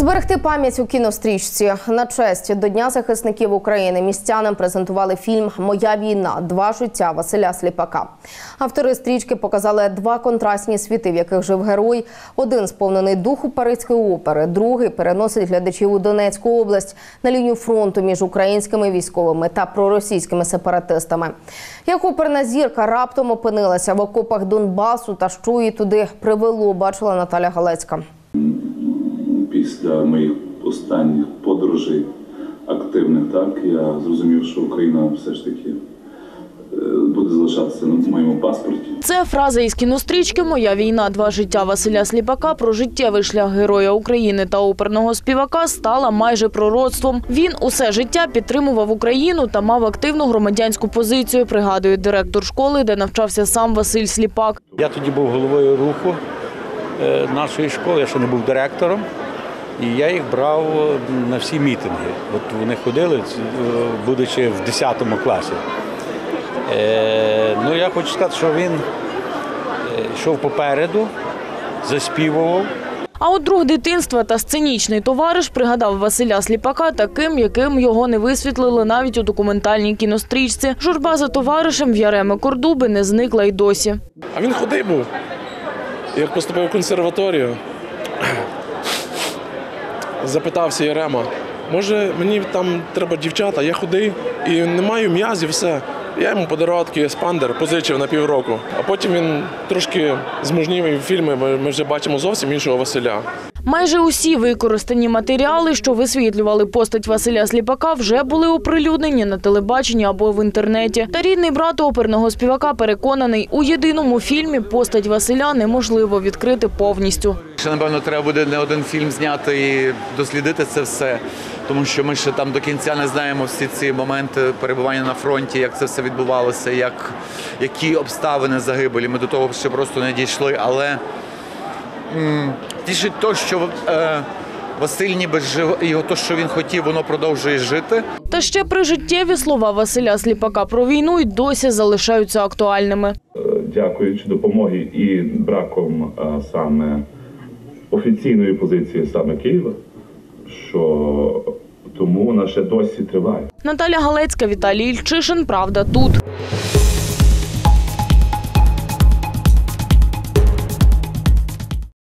Зберегти пам'ять у кінострічці. На честь до Дня захисників України містянам презентували фільм «Моя війна. Два життя» Василя Сліпака. Автори стрічки показали два контрастні світи, в яких жив герой. Один сповнений духу Паризької опери, другий переносить глядачів у Донецьку область на лінію фронту між українськими військовими та проросійськими сепаратистами. Як оперна зірка раптом опинилася в окопах Донбасу та що її туди привело, бачила Наталя Галецька. Після моїх останніх подорожей активних, я зрозумів, що Україна все ж таки буде залишатися на моєму паспорті. Це фраза із кінострічки «Моя війна. Два життя» Василя Сліпака про життєвий шлях героя України та оперного співака стала майже пророцтвом. Він усе життя підтримував Україну та мав активну громадянську позицію, пригадує директор школи, де навчався сам Василь Сліпак. Я тоді був головою руху нашої школи, я ще не був директором. І я їх брав на всі мітинги. От вони ходили, будучи в 10 класі. Я хочу сказати, що він йшов попереду, заспівував. А от друг дитинства та сценічний товариш пригадав Василя Сліпака таким, яким його не висвітлили навіть у документальній кінострічці. Журба за товаришем в Яреми Кордуби не зникла й досі. А він худий був. Як поступив в консерваторію, запитався Ярема, може мені там треба дівчата, я худий і не маю м'язів, все. Я йому подарував такий еспандер, позичив на півроку. А потім він трошки змужнів і в фільмі ми вже бачимо зовсім іншого Василя. Майже усі використані матеріали, що висвітлювали постать Василя Сліпака, вже були оприлюднені на телебаченні або в інтернеті. Та рідний брат оперного співака переконаний, у єдиному фільмі постать Василя неможливо відкрити повністю. Ще, напевно, треба буде не один фільм зняти і дослідити це все, тому що ми ще там до кінця не знаємо всі ці моменти перебування на фронті, як це все відбувалося, які обставини загибелі. Ми до того ще просто не дійшли, але тішить те, що Василь ніби жив, і те, що він хотів, воно продовжує жити. Та ще прижиттєві слова Василя Сліпака про війну й досі залишаються актуальними. Дякуючи допомоги і браком саме офіційної позиції саме Києва, що тому вона ще досі триває. Наталя Галецька, Віталій Ільчишин. Правда тут.